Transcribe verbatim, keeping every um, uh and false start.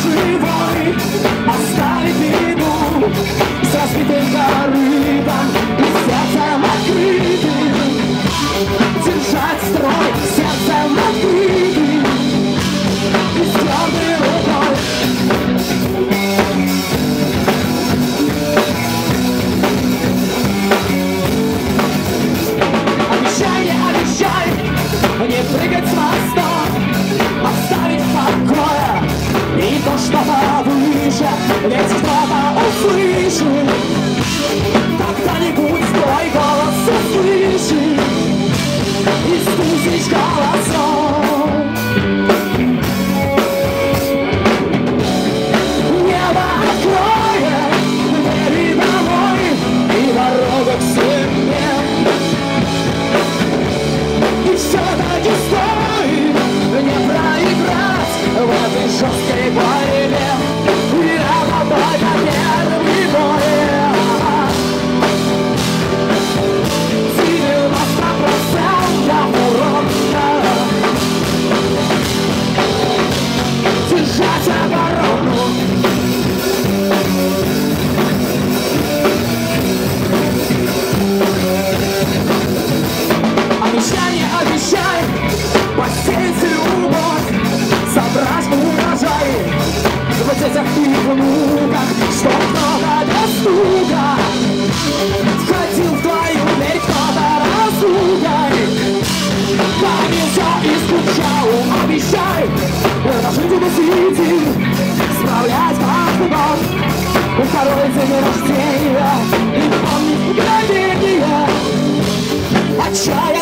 живой, оставить беду с разбитым корытом и сердцем открытым, держать строй сердцем открытым и с твердой рукой. Обещай, не обещай, не прыгать с моста, оставить в покое и то что-то выше, ведь кто-то услышит, когда-нибудь твой голос услышит из тысяч голосов. Небо откроет двери домой и дорога к себе, и все-таки стоит не проиграть в этой жесткой борьбе. Я тобой как первый бой. девяносто процентов урона держать оборону. Обещай, не обещай, посеять любовь, собрать урожай в детях и внуках, что кто-то без стука входил в твою дверь, кто-то разлукой томился и скучал. Обещай, это жить и сидеть, справлять каждый год второй день рождения и помнить мгновение отчаяния.